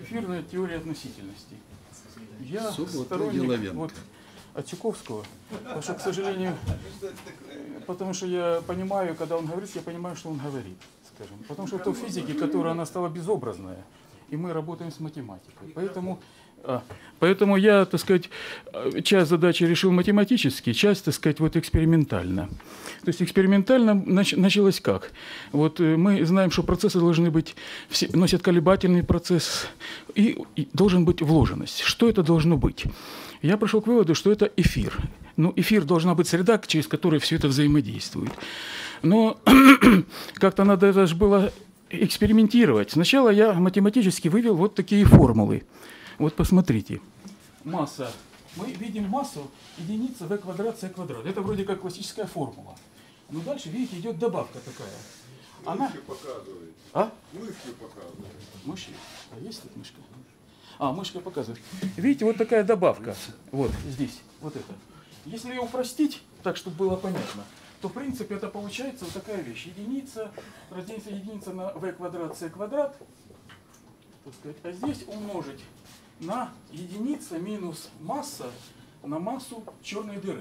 эфирная теория относительности. Я сторонник вот, от Чуковского, потому что, к сожалению, потому что я понимаю, когда он говорит, я понимаю, что он говорит, скажем. Потому что это в физике, которая она стала безобразная, и мы работаем с математикой. Поэтому я, так сказать, часть задачи решил математически, часть, так сказать, вот экспериментально. То есть экспериментально началось как? Вот мы знаем, что процессы должны быть, носят колебательный процесс, и должен быть вложенность. Что это должно быть? Я пришел к выводу, что это эфир. Ну, эфир должна быть среда, через которую все это взаимодействует. Но как-то надо даже было экспериментировать. Сначала я математически вывел вот такие формулы. Вот посмотрите. Масса. Мы видим массу единица v квадрат c квадрат. Это вроде как классическая формула. Но дальше, видите, идет добавка такая. Мышки показывает. А? Мышки показывает. Мыши? А есть тут мышка? А, мышка показывает. Видите, вот такая добавка. Вот здесь. Вот это. Если ее упростить, так, чтобы было понятно, то в принципе это получается вот такая вещь. Единица, разделится единица на v квадрат c квадрат. Так сказать, а здесь умножить на единица минус масса на массу черной дыры.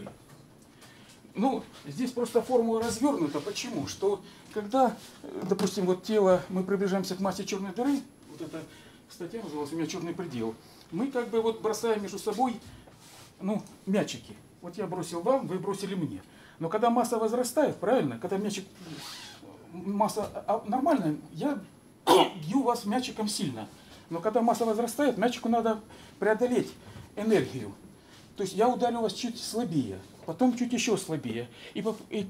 Ну, здесь просто формула развернута. Почему? Что когда, допустим, вот тело, мы приближаемся к массе черной дыры, вот эта статья называлась «У меня черный предел», мы как бы вот бросаем между собой, ну, мячики. Вот я бросил вам, вы бросили мне. Но когда масса возрастает, правильно, когда мячик, масса нормальная, я бью вас мячиком сильно. Но когда масса возрастает, мячику надо преодолеть энергию. То есть я ударю вас чуть слабее, потом чуть еще слабее. И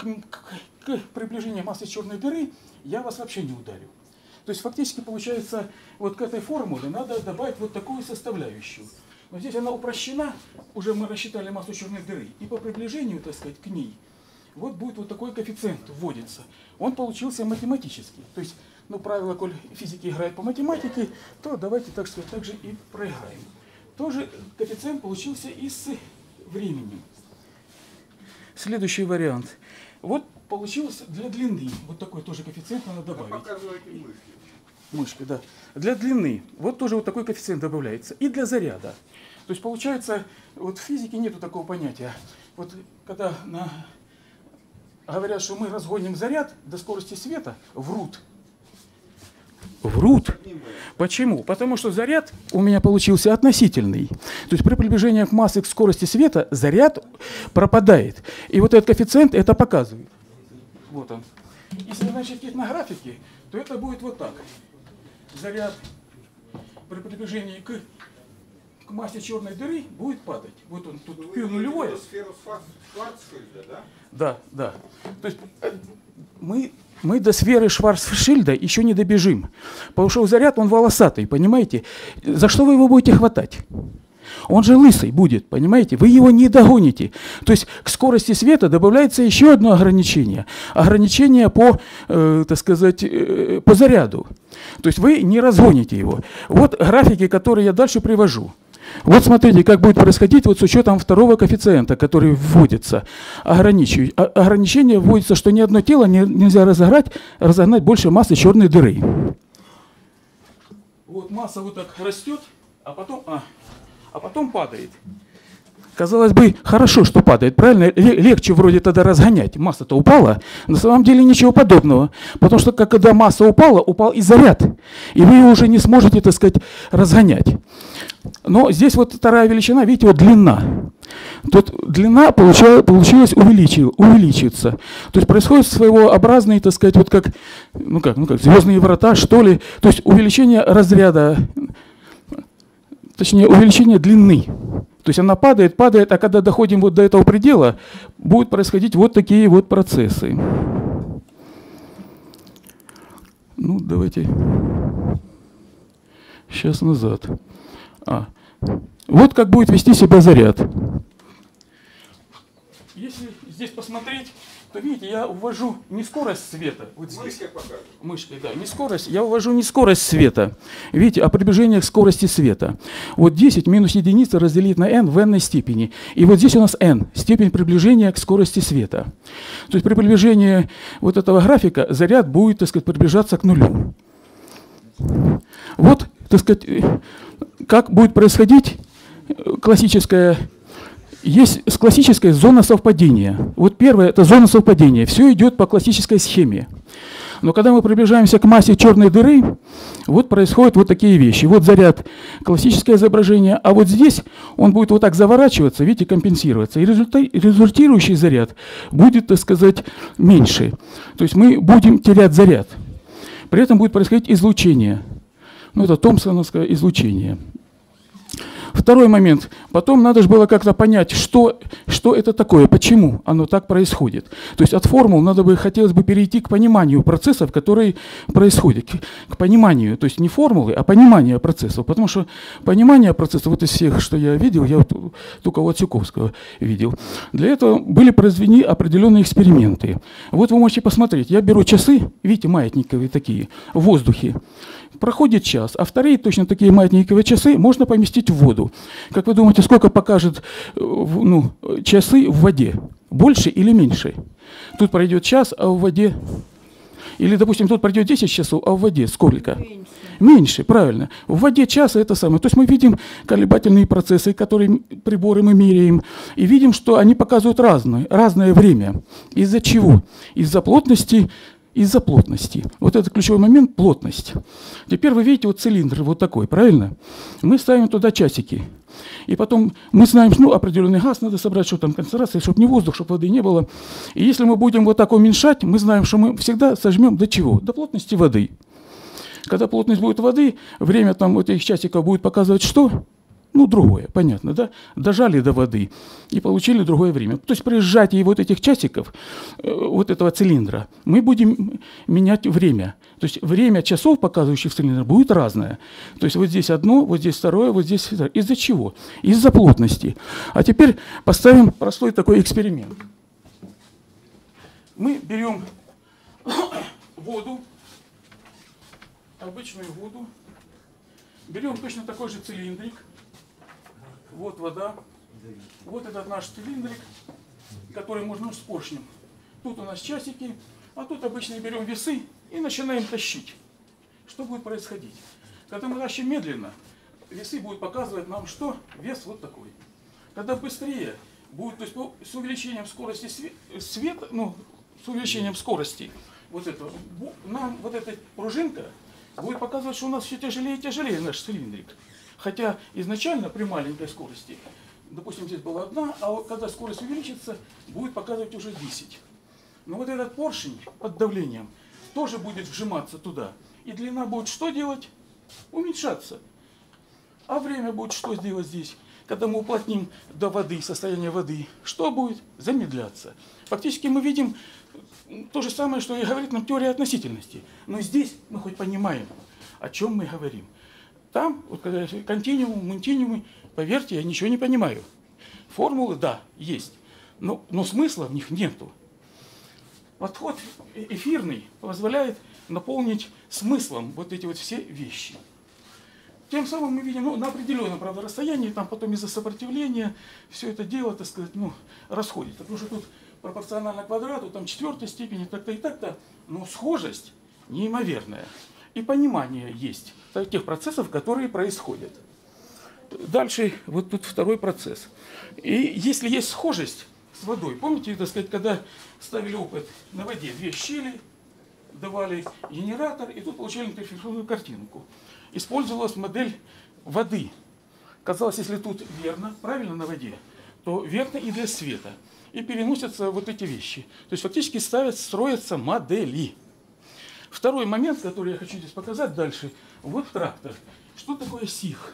к приближению массы черной дыры я вас вообще не ударю. То есть фактически получается, вот к этой формуле надо добавить вот такую составляющую. Но здесь она упрощена, уже мы рассчитали массу черной дыры. И по приближению, так сказать, к ней, вот будет вот такой коэффициент вводится. Он получился математический. То есть, ну, правило, коль физики играют по математике, то давайте, так сказать, так же и проиграем. Тоже коэффициент получился и с временем. Следующий вариант. Вот получилось для длины. Вот такой тоже коэффициент надо добавить. Показывайте мышки. Мышкой, да. Для длины. Вот тоже вот такой коэффициент добавляется. И для заряда. То есть получается, вот в физике нету такого понятия. Вот когда говорят, что мы разгоним заряд до скорости света, врут. Врут. Почему? Потому что заряд у меня получился относительный. То есть при приближении к массе к скорости света заряд пропадает. И вот этот коэффициент это показывает. Вот он. Если начать на графике, то это будет вот так. Заряд при приближении к массе черной дыры будет падать. Вот он тут Q нулевое. Сферу Шварцшильда, да? Да, да. То есть мы до сферы Шварцшильда еще не добежим. Потому что заряд, он волосатый, понимаете? За что вы его будете хватать? Он же лысый будет, понимаете? Вы его не догоните. То есть к скорости света добавляется еще одно ограничение. Ограничение по, так сказать, по заряду. То есть вы не разгоните его. Вот графики, которые я дальше привожу. Вот смотрите, как будет происходить вот с учетом второго коэффициента, который вводится. Ограничение вводится, что ни одно тело нельзя разогнать больше массы черной дыры. Вот масса вот так растет, а потом падает. Казалось бы, хорошо, что падает, правильно? Легче вроде тогда разгонять. Масса-то упала. На самом деле ничего подобного. Потому что когда масса упала, упал и заряд. И вы его уже не сможете, так сказать, разгонять. Но здесь вот вторая величина, видите, вот длина. Тут длина получилась увеличиваться. То есть происходит своеобразный, так сказать, вот как звездные врата, что ли. То есть увеличение разряда, точнее увеличение длины. То есть она падает, а когда доходим вот до этого предела, будут происходить вот такие вот процессы. Ну, давайте сейчас назад. Вот как будет вести себя заряд. Если здесь посмотреть, то видите, я увожу не скорость света. Вот здесь. Мышкой, да, не скорость. Я увожу не скорость света. Видите, а приближение к скорости света. Вот 10 минус единица разделить на n в n степени. И вот здесь у нас n, степень приближения к скорости света. То есть при приближении вот этого графика заряд будет, так сказать, приближаться к нулю. Вот, так сказать, как будет происходить классическая, есть классическая зона совпадения. Вот первое – это зона совпадения. Все идет по классической схеме. Но когда мы приближаемся к массе черной дыры, вот происходят вот такие вещи. Вот заряд, классическое изображение, а вот здесь он будет вот так заворачиваться, видите, компенсироваться. И результирующий заряд будет, так сказать, меньше. То есть мы будем терять заряд. При этом будет происходить излучение. Ну, это томпсоновское излучение. Второй момент. Потом надо же было как-то понять, что это такое, почему оно так происходит. То есть от формул хотелось бы перейти к пониманию процессов, которые происходят. К пониманию, то есть не формулы, а понимание процессов. Потому что понимание процессов, вот из всех, что я видел, я вот только у Отсюковского видел. Для этого были произведены определенные эксперименты. Вот вы можете посмотреть. Я беру часы, видите, маятниковые такие, в воздухе. Проходит час, а вторые точно такие маятниковые часы можно поместить в воду. Как вы думаете, сколько покажет часы в воде? Больше или меньше? Тут пройдет час, а в воде... Или, допустим, тут пройдет 10 часов, а в воде сколько? Меньше. Меньше, правильно. В воде час это самое. То есть мы видим колебательные процессы, которые приборы мы меряем, и видим, что они показывают разное время. Из-за чего? Из-за плотности. Из-за плотности. Вот это ключевой момент – плотность. Теперь вы видите вот цилиндр вот такой, правильно? Мы ставим туда часики. И потом мы знаем, что определенный газ надо собрать, что там концентрация, чтобы не воздух, чтобы воды не было. И если мы будем вот так уменьшать, мы знаем, что мы всегда сожмем до чего? До плотности воды. Когда плотность будет воды, время там этих часиков будет показывать что? Ну, другое, понятно, да? Дожали до воды и получили другое время. То есть при сжатии вот этих часиков, вот этого цилиндра, мы будем менять время. То есть время часов, показывающих цилиндр, будет разное. То есть вот здесь одно, вот здесь второе, вот здесь второе. Из-за чего? Из-за плотности. А теперь поставим простой такой эксперимент. Мы берем воду, обычную воду, берем точно такой же цилиндрик. Вот вода, вот этот наш цилиндрик, который можно с поршнем. Тут у нас часики, а тут обычно берем весы и начинаем тащить. Что будет происходить? Когда мы тащим медленно, весы будут показывать нам, что вес вот такой. Когда быстрее будет, то есть с увеличением скорости света, с увеличением скорости вот этого, нам вот эта пружинка будет показывать, что у нас все тяжелее и тяжелее наш цилиндрик. Хотя изначально при маленькой скорости, допустим, здесь была 1, а вот когда скорость увеличится, будет показывать уже 10. Но вот этот поршень под давлением тоже будет вжиматься туда. И длина будет что делать? Уменьшаться. А время будет что сделать здесь? Когда мы уплотним до воды, состояние воды, что будет? Замедляться. Фактически мы видим то же самое, что и говорит нам теория относительности. Но здесь мы хоть понимаем, о чем мы говорим. Там, вот когда континуум, мунтинуумы, поверьте, я ничего не понимаю. Формулы, да, есть, но смысла в них нету. Подход эфирный позволяет наполнить смыслом вот эти вот все вещи. Тем самым мы видим, на определенном, правда, расстоянии, там потом из-за сопротивления все это дело, так сказать, расходится. Потому что тут пропорционально квадрату, там 4-й степени, так-то и так-то, но схожесть неимоверная. И понимание есть тех процессов, которые происходят. Дальше вот тут второй процесс. И если есть схожесть с водой, помните, так сказать, когда ставили опыт на воде, 2 щели, давали генератор, и тут получали интерференционную картинку. Использовалась модель воды. Казалось, если тут верно, правильно на воде, то верно и для света. И переносятся вот эти вещи. То есть фактически строятся модели. Второй момент, который я хочу здесь показать дальше, вот трактор. Что такое сиг?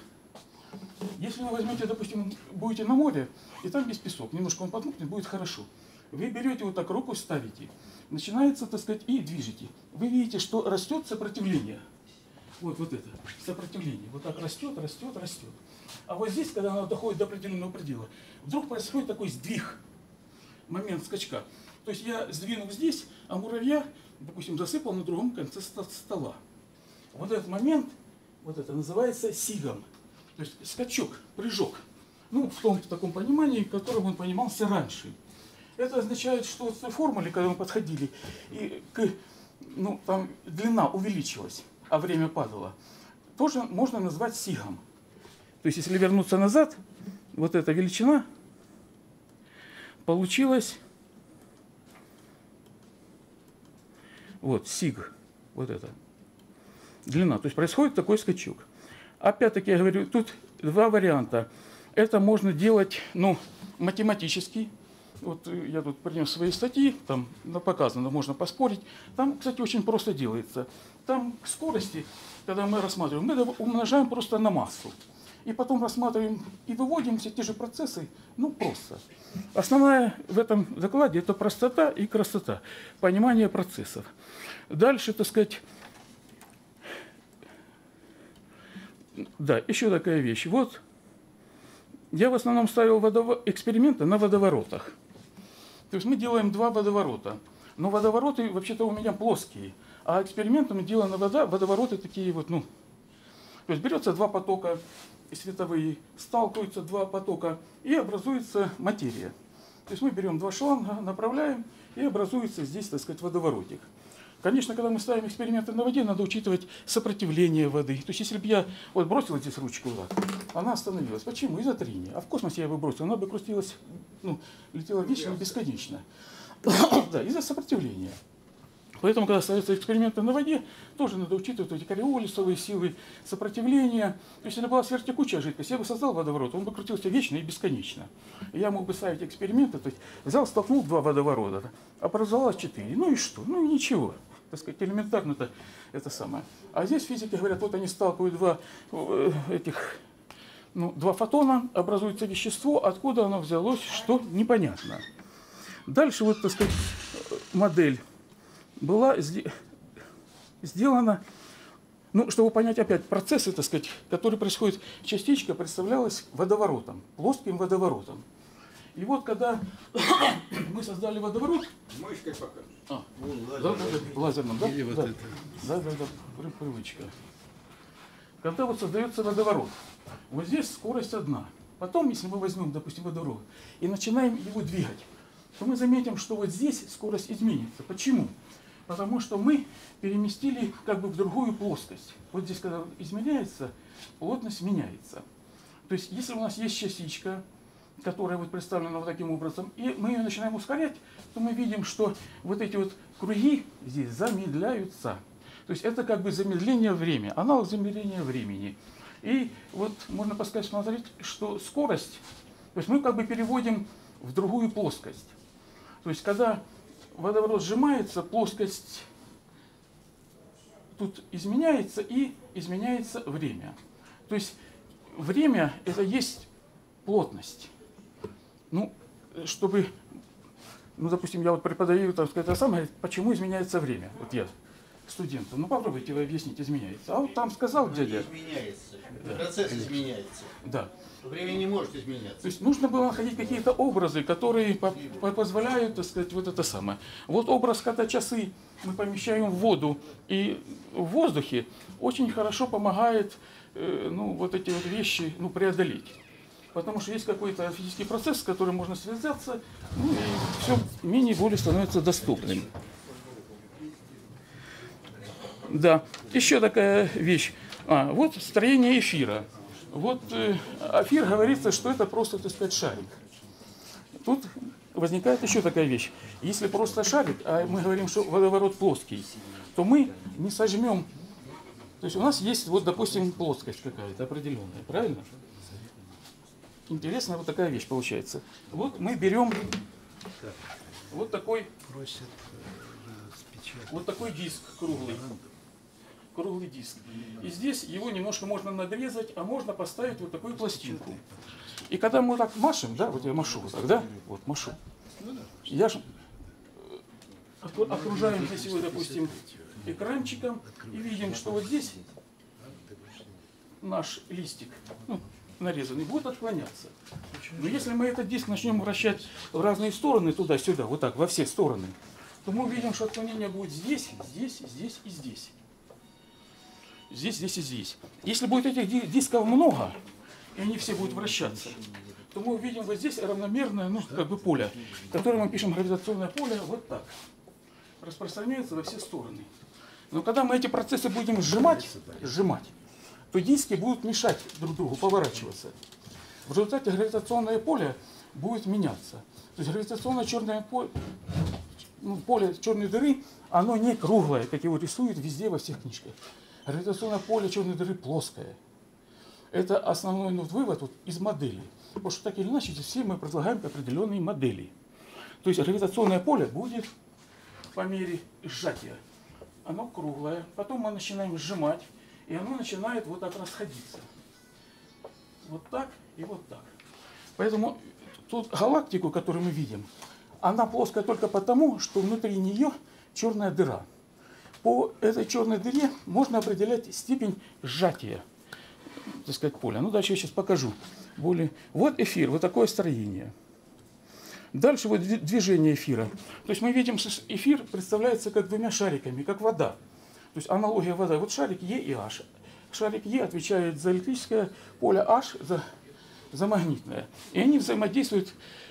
Если вы возьмете, допустим, будете на море, и там без песок, немножко он подмокнет, будет хорошо. Вы берете вот так руку, ставите, начинается, так сказать, и движете. Вы видите, что растет сопротивление. Вот это сопротивление. Вот так растет, растет, растет. А вот здесь, когда оно доходит до определенного предела, вдруг происходит такой сдвиг, момент скачка. То есть я сдвинул здесь, а муравья, допустим, засыпал на другом конце стола. Вот этот момент, вот это называется сигом. То есть скачок, прыжок. В том таком понимании, в котором он понимался раньше. Это означает, что в той формуле, когда мы подходили, и там длина увеличилась, а время падало, тоже можно назвать сигом. То есть, если вернуться назад, вот эта величина получилась, вот, сиг, вот это, длина. То есть, происходит такой скачок. Опять-таки, я говорю, тут два варианта. Это можно делать, ну, математически. Вот я тут принес свои статьи, там показано, можно поспорить. Там, кстати, очень просто делается. Там к скорости, когда мы рассматриваем, мы умножаем просто на массу. И потом рассматриваем и выводим все те же процессы, ну, просто. Основная в этом докладе – это простота и красота, понимание процессов. Дальше, так сказать, да, еще такая вещь. Вот я в основном ставил эксперименты на водоворотах. То есть мы делаем два водоворота. Но водовороты вообще-то у меня плоские. А эксперименты мы делаем на водовороты такие вот, ну. То есть берется два потока световые, сталкиваются два потока и образуется материя. То есть мы берем два шланга, направляем и образуется здесь, так сказать, водоворотик. Конечно, когда мы ставим эксперименты на воде, надо учитывать сопротивление воды. То есть, если бы я вот бросил здесь ручку, вот, она остановилась. Почему? Из-за трения. А в космосе я бы бросил, она бы крутилась, ну, летела вечно и бесконечно. Да, из-за сопротивления. Поэтому, когда ставятся эксперименты на воде, тоже надо учитывать эти кориолисовые силы сопротивления. То есть, если была сверхтекучая жидкость, я бы создал водоворот, он бы крутился вечно и бесконечно. И я мог бы ставить эксперименты, то есть взял, столкнул два водоворота, образовалось 4. Ну и что? Ну и ничего. Так сказать, элементарно это самое. А здесь физики говорят, вот они сталкивают два фотона, образуется вещество, откуда оно взялось, что непонятно. Дальше вот, так сказать, модель была сделана, ну, чтобы понять опять процессы, так сказать, которые происходят, частичка представлялась водоворотом, плоским водоворотом. И вот когда мы создали водоворот... Мышкой покажешь. Лазерным, да? Или вот да. это. Да, привычка. Когда вот создается водоворот, вот здесь скорость одна. Потом, если мы возьмем, допустим, водоворот и начинаем его двигать, то мы заметим, что вот здесь скорость изменится. Почему? Потому что мы переместили как бы в другую плоскость. Вот здесь, когда изменяется, плотность меняется. То есть, если у нас есть частичка, которая вот представлена вот таким образом, и мы ее начинаем ускорять, то мы видим, что вот эти вот круги здесь замедляются. То есть это как бы замедление времени, аналог замедления времени. И вот можно посмотреть, что скорость, то есть мы как бы переводим в другую плоскость. То есть когда водоворот сжимается, плоскость тут изменяется и изменяется время. То есть время это есть плотность. Ну, чтобы, ну, допустим, я вот преподаю, так сказать, это самое, почему изменяется время? Вот я студенту, ну попробуйте вы объяснить, изменяется. А вот там сказал дядя. Изменяется. Процесс изменяется. Да. Время не может изменяться. То есть нужно было находить какие-то образы, которые позволяют, так сказать, вот это самое. Вот образ, когда часы мы помещаем в воду и в воздухе, очень хорошо помогает, ну, вот эти вот вещи, ну, преодолеть. Потому что есть какой-то физический процесс, с которым можно связаться, ну, и все менее-более становится доступным. Да, еще такая вещь. Вот строение эфира. Вот эфир говорится, что это просто, так сказать, шарик. Тут возникает еще такая вещь. Если просто шарик, а мы говорим, что водоворот плоский, то мы не сожмем. То есть у нас есть, вот, допустим, плоскость какая-то определенная, правильно? Интересная вот такая вещь получается. Вот мы берем вот такой диск круглый. Круглый диск. И здесь его немножко можно надрезать, а можно поставить вот такую пластинку. И когда мы так машем, да, вот я машу вот так, да, вот машу. Я же окружаем здесь его, допустим, экранчиком и видим, что вот здесь наш листик, ну, нарезанный, будет отклоняться. Но если мы этот диск начнем вращать в разные стороны, туда-сюда, вот так, во все стороны, то мы увидим, что отклонение будет здесь, здесь, здесь и здесь. Здесь, здесь и здесь. Если будет этих дисков много, и они все будут вращаться, то мы увидим вот здесь равномерное, ну, как бы поле, которое мы пишем гравитационное поле вот так. Распространяется во все стороны. Но когда мы эти процессы будем сжимать, то диски будут мешать друг другу поворачиваться. В результате гравитационное поле будет меняться. То есть гравитационное черное поле, поле черной дыры, оно не круглое, как его рисуют везде во всех книжках. Гравитационное поле черной дыры плоское. Это основной вывод из модели. Потому что так или иначе все мы предлагаем определенные модели. То есть гравитационное поле будет по мере сжатия. Оно круглое, потом мы начинаем сжимать, и оно начинает вот так расходиться. Вот так и вот так. Поэтому тут галактику, которую мы видим, она плоская только потому, что внутри нее черная дыра. По этой черной дыре можно определять степень сжатия, так сказать, поля. Ну, дальше я сейчас покажу. Вот эфир, вот такое строение. Дальше вот движение эфира. То есть мы видим, что эфир представляется как двумя шариками, как вода. То есть аналогия вода. Вот шарик Е и H. Шарик Е отвечает за электрическое поле, H за магнитное. И они взаимодействуют.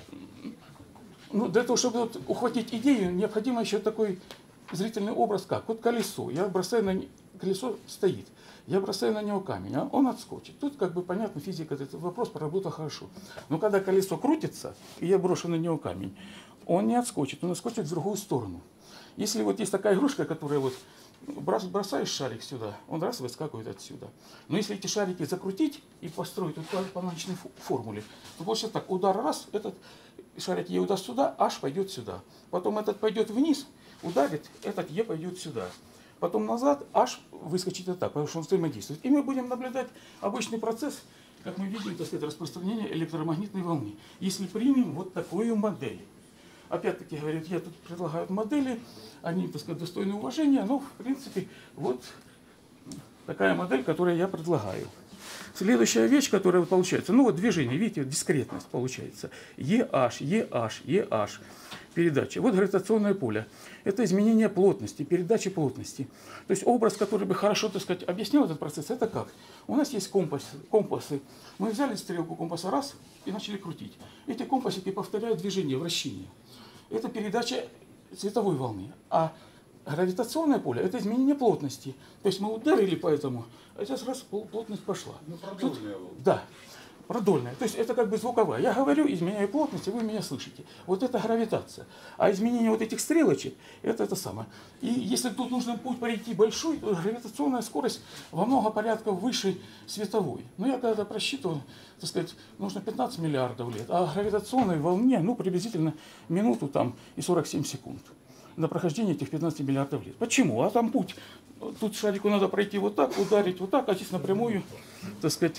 Ну, для того, чтобы вот ухватить идею, необходимо еще такой зрительный образ, как вот колесо. Я бросаю на колесо стоит. Я бросаю на него камень, а он отскочит. Тут, как бы, понятно, физика этот вопрос проработал хорошо. Но когда колесо крутится, и я брошу на него камень, он не отскочит, он отскочит в другую сторону. Если вот есть такая игрушка, которая вот бросаешь шарик сюда, он раз выскакивает отсюда. Но если эти шарики закрутить и построить вот по научной формуле, то получится так: удар раз, этот шарик Е ударит сюда, H пойдет сюда. Потом этот пойдет вниз, ударит, этот Е пойдет сюда. Потом назад, H выскочит и так, потому что он взаимодействует. И мы будем наблюдать обычный процесс, как мы видим, так сказать, распространение электромагнитной волны. Если примем вот такую модель. Опять-таки, говорят, я тут предлагаю модели, они, так сказать, достойны уважения, но, в принципе, вот такая модель, которую я предлагаю. Следующая вещь, которая получается, ну вот движение, видите, дискретность получается. EH, EH, EH. Передача. Вот гравитационное поле. Это изменение плотности, передачи плотности. То есть образ, который бы хорошо, так сказать, объяснял этот процесс, это как? У нас есть компасы. Мы взяли стрелку компаса раз и начали крутить. Эти компасики повторяют движение, вращение. Это передача световой волны. А гравитационное поле – это изменение плотности. То есть мы ударили по этому, а сейчас раз плотность пошла. Ну, продольная волна. Да. Продольная. То есть это как бы звуковая. Я говорю, изменяю плотность, и вы меня слышите. Вот это гравитация. А изменение вот этих стрелочек, это самое. И если тут нужно путь пройти большой, то гравитационная скорость во много порядков выше световой. Но я когда-то просчитывал, так сказать, нужно 15 миллиардов лет. А гравитационной волне, ну, приблизительно минуту там и 47 секунд на прохождение этих 15 миллиардов лет. Почему? А там путь. Тут шарику надо пройти вот так, ударить вот так, а здесь напрямую, так сказать.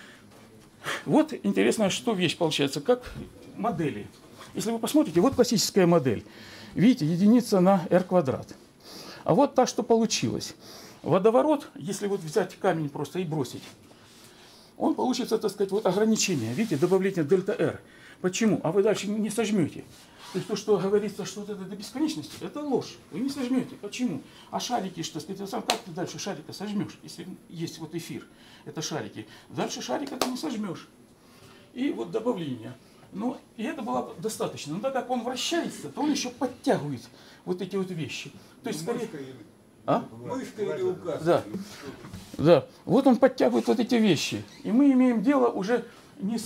Вот интересная что вещь получается, как модели. Если вы посмотрите, вот классическая модель. Видите, единица на r квадрат. А вот та, что получилось. Водоворот, если вот взять камень просто и бросить, он получится, так сказать, вот ограничение. Видите, добавление дельта r. Почему? А вы дальше не сожмете. То есть то, что говорится, что это до бесконечности, это ложь. Вы не сожмете. Почему? А шарики, что сказать, сам как ты дальше шарика сожмешь, если есть вот эфир, это шарики. Дальше шарика ты не сожмешь. И вот добавление. Ну, и это было достаточно. Но так как он вращается, то он еще подтягивает вот эти вот вещи. То есть скорее... Мышка или указка. Да. Да. Вот он подтягивает вот эти вещи. И мы имеем дело уже не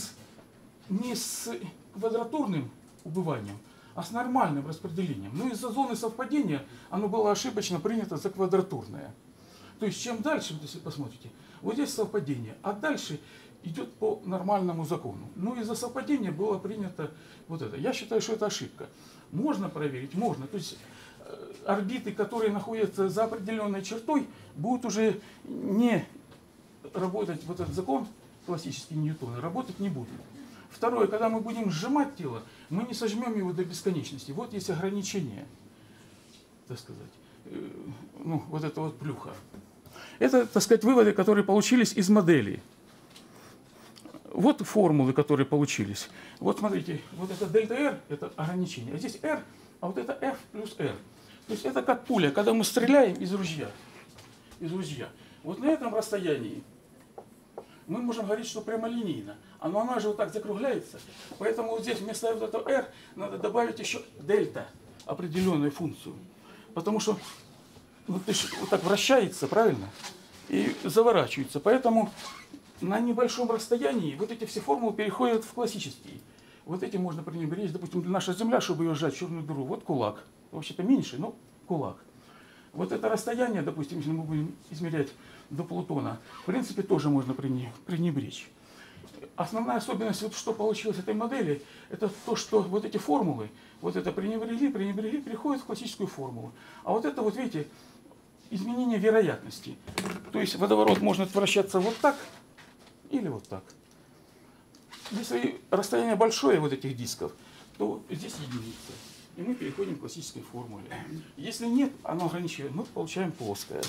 с квадратурным убыванием, а с нормальным распределением. Но из-за зоны совпадения оно было ошибочно принято за квадратурное. То есть чем дальше, если посмотрите, вот здесь совпадение, а дальше идет по нормальному закону. Но из-за совпадения было принято вот это. Я считаю, что это ошибка. Можно проверить? Можно. То есть орбиты, которые находятся за определенной чертой, будут уже не работать, вот этот закон классический Ньютона, работать не будет. Второе, когда мы будем сжимать тело, мы не сожмем его до бесконечности. Вот есть ограничение, так сказать, ну, вот это вот плюха. Это, так сказать, выводы, которые получились из моделей. Вот формулы, которые получились. Вот смотрите, вот это дельта R, это ограничение. А здесь R, а вот это F плюс R. То есть это как пуля, когда мы стреляем из ружья. Вот на этом расстоянии мы можем говорить, что прямолинейно. Но она же вот так закругляется. Поэтому вот здесь вместо вот этого R надо добавить еще дельта, определенную функцию. Потому что ну, вот так вращается, правильно? и заворачиваются. Поэтому на небольшом расстоянии вот эти все формулы переходят в классические. Вот этим можно пренебречь. Допустим, наша Земля, чтобы ее сжать в черную дыру, вот кулак. Вообще-то меньше, но кулак. Вот это расстояние, допустим, если мы будем измерять до Плутона, в принципе, тоже можно пренебречь. Основная особенность, вот что получилось этой модели, это то, что вот эти формулы, вот это пренебрегли, переходят в классическую формулу. А вот это, вот видите, изменение вероятности. То есть водоворот может вращаться вот так или вот так. Если расстояние большое вот этих дисков, то здесь единица. И мы переходим к классической формуле. Если нет, оно ограничивает, мы получаем плоское.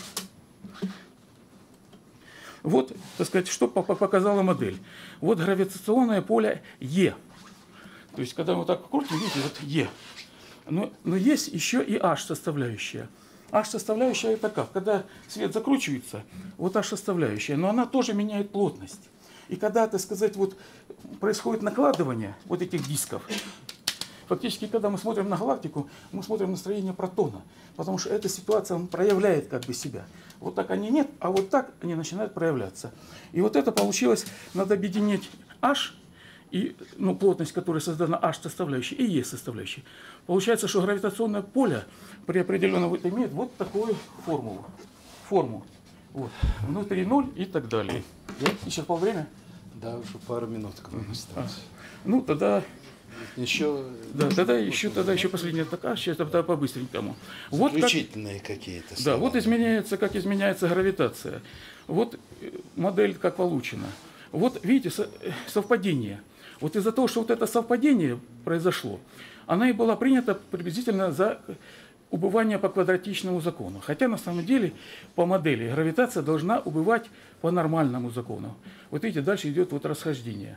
Вот, так сказать, что показала модель. Вот гравитационное поле Е. То есть, когда мы вот так крутим, видите, вот Е. Но есть еще и H-составляющая. H-составляющая это как? Когда свет закручивается, вот H-составляющая, но она тоже меняет плотность. И когда, так сказать, вот происходит накладывание вот этих дисков, фактически, когда мы смотрим на галактику, мы смотрим на строение протона, потому что эта ситуация проявляет как бы себя. Вот так они нет, а вот так они начинают проявляться. И вот это получилось, надо объединить H, и, плотность, которая создана H-составляющей, и E составляющей. Получается, что гравитационное поле при определенном имеет вот такую форму. Вот. Внутри 0 и так далее. Исчерпал время? Да, уже пару минут к вам осталось. Тогда... Еще... Да, тогда еще последняя такая, сейчас тогда по-быстренькому. Заключительные вот какие-то слова. Да, вот изменяется, как изменяется гравитация. Вот модель как получена. Вот видите, совпадение. Вот из-за того, что вот это совпадение произошло, она и была принята приблизительно за убывание по квадратичному закону. Хотя на самом деле по модели гравитация должна убывать по нормальному закону. Вот видите, дальше идет вот расхождение.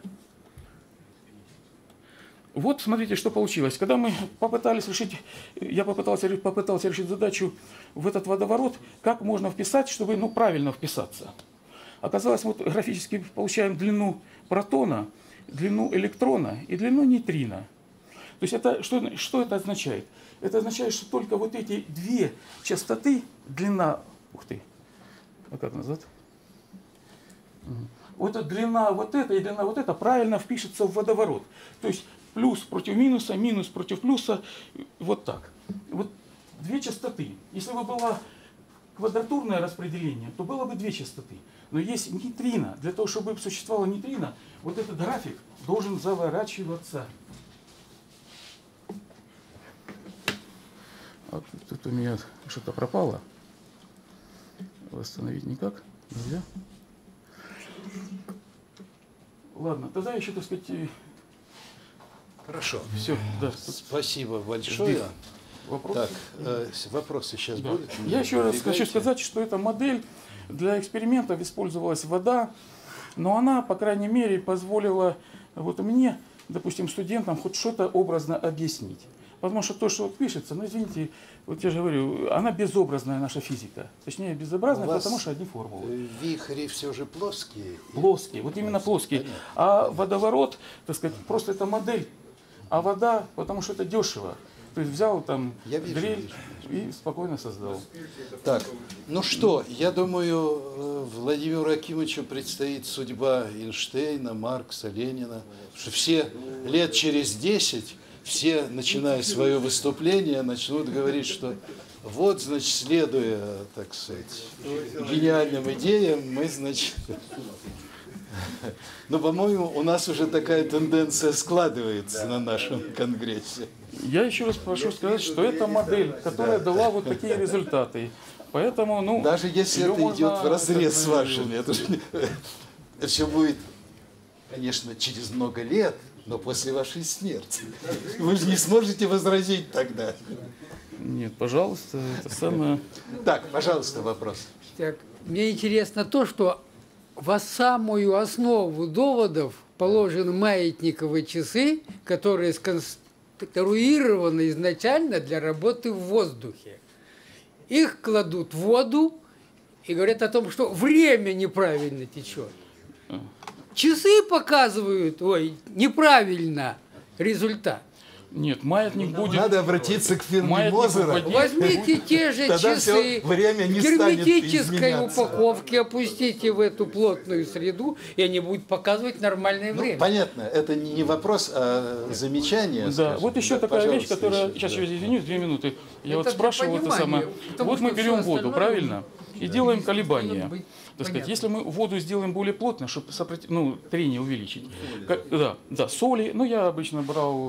Вот смотрите, что получилось. Когда мы попытались решить, я попытался решить задачу в этот водоворот, как можно вписать, чтобы правильно вписаться. Оказалось, вот графически получаем длину протона, длину электрона и длину нейтрина. То есть это, что это означает? Это означает, что только вот эти две частоты, длина, ух ты, а как назад? Вот эта длина вот эта и длина вот эта правильно впишется в водоворот. То есть плюс против минуса, минус против плюса, вот так. Вот две частоты. Если бы было квадратурное распределение, то было бы две частоты. Но есть нейтрино. Для того, чтобы существовало нейтрино, вот этот график должен заворачиваться. Вот тут у меня что-то пропало. Восстановить никак нельзя. Ладно, тогда еще, так сказать... Хорошо. Все, да. Спасибо большое. Вопросы? Так, вопросы сейчас будут? Я еще раз хочу сказать, что эта модель для экспериментов использовалась вода, но она, по крайней мере, позволила вот мне, допустим, студентам хоть что-то образно объяснить. Потому что то, что вот пишется, извините, вот я же говорю, она безобразная наша физика. Точнее, безобразная, потому что одни формулы. Вихри все же плоские. Плоские, вот именно плоские. Понятно. А водоворот, так сказать, просто это модель. А вода, потому что это дешево. То есть взял там дрель и спокойно создал. Так, ну что, я думаю, Владимиру Акимовичу предстоит судьба Эйнштейна, Маркса, Ленина. Что все лет через 10, все, начиная свое выступление, начнут говорить, что вот, значит, следуя, так сказать, гениальным идеям, мы, значит... Но, по-моему, у нас уже такая тенденция складывается на нашем конгрессе. Я еще раз прошу сказать, что это модель, которая дала вот такие результаты. Поэтому, даже если это идет вразрез с вашими, это все будет, конечно, через много лет, но после вашей смерти. Вы же не сможете возразить тогда. Нет, пожалуйста, это самое... Так, пожалуйста, вопрос. Так, мне интересно то, что в самую основу доводов положены маятниковые часы, которые сконструированы изначально для работы в воздухе. Их кладут в воду и говорят о том, что время неправильно течет. Часы показывают, неправильно результат. Нет, маятник будет... Надо обратиться к фирме Маятник Мозера. в воде. Возьмите те же Тогда часы всё время не в станет герметической изменяться. упаковке, опустите в эту плотную среду, и они будут показывать нормальное Ну, время. понятно, это не вопрос, а замечание. Да, скажем. вот еще Да, такая вещь, пожалуйста, которая... еще, Сейчас да. я извинюсь, 2 минуты. Я Это вот для спрашивал это понимания, самое. потому Вот мы что берем всё воду, остальное правильно? И делаем Здесь колебания. должно быть Так сказать, понятно. если мы воду сделаем более плотно, чтобы трение увеличить. Да, соли. Ну, я обычно брал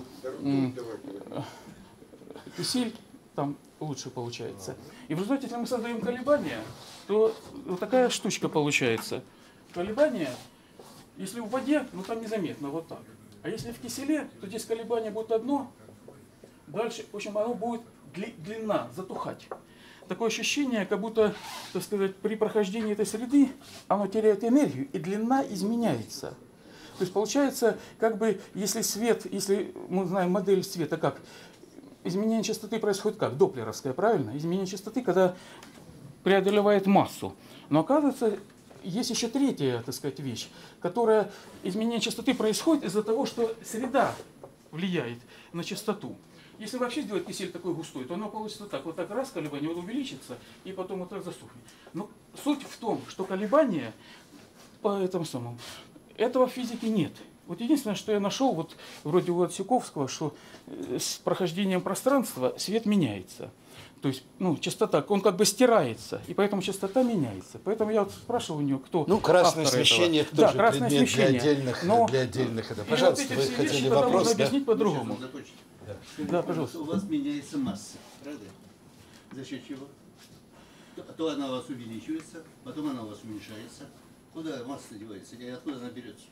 кисель, там лучше получается. И в результате, если мы создаем колебания, то вот такая штучка получается. Колебания, если в воде, ну там незаметно, вот так. А если в киселе, то здесь колебание будет одно, дальше, в общем, оно будет длина, затухать. Такое ощущение, как будто, так сказать, при прохождении этой среды оно теряет энергию, и длина изменяется. То есть получается, как бы, если свет, если мы знаем модель света как, изменение частоты происходит как? Доплеровская, правильно? Изменение частоты, когда преодолевает массу. Но оказывается, есть еще третья, так сказать, вещь, которая, изменение частоты происходит из-за того, что среда влияет на частоту. Если вообще сделать кисель такой густой, то оно получится так. Вот так раз колебание увеличится, и потом вот так засохнет. Но суть в том, что колебания по этому самому, этого в физике нет. Вот единственное, что я нашел, вот вроде у Отсековского, что с прохождением пространства свет меняется. То есть, ну, частота, он как бы стирается, и поэтому частота меняется. Поэтому я вот спрашивал у него, кто Ну, красное автор смещение этого. это тоже красное предмет смещение. для отдельных. И Пожалуйста, вот эти вы все хотели вещи тогда вопрос, можно да? объяснить по-другому. Закончите. Да, пожалуйста. У вас меняется масса, правда? За счет чего? То она у вас увеличивается, потом она у вас уменьшается. Куда масса девается и откуда она берется?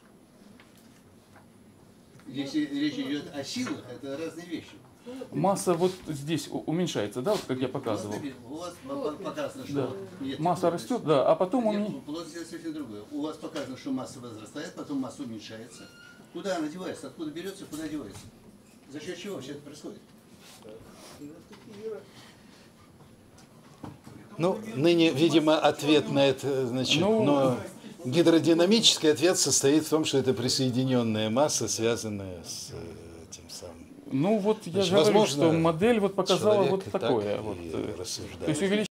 Если речь идет о силах, это разные вещи. Масса вот здесь уменьшается, да, вот как я показывал. У вас показано, что Да. нет Масса плотности. растет, да, а потом Нет, он... плотность это совсем другое. У вас показано, что масса возрастает, потом масса уменьшается. Куда она девается? Откуда берется, куда девается? За счет чего все это происходит? Ну, ныне, видимо, ответ на это, значит, но гидродинамический ответ состоит в том, что это присоединенная масса, связанная с этим самым. Ну вот я Значит, же говорю, возможно, что модель вот показала человек вот и так такое. и Вот, рассуждает. то есть увеличение